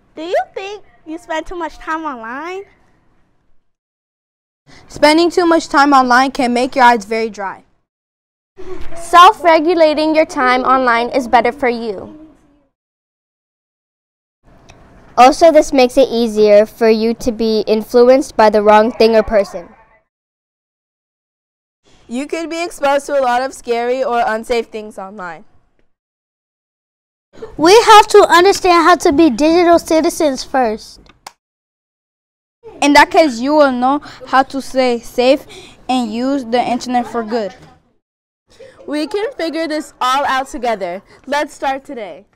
Do you think you spend too much time online? Spending too much time online can make your eyes very dry. Self-regulating your time online is better for you. Also, this makes it easier for you to be influenced by the wrong thing or person. You could be exposed to a lot of scary or unsafe things online. We have to understand how to be digital citizens first. In that case, you will know how to stay safe and use the internet for good. We can figure this all out together. Let's start today.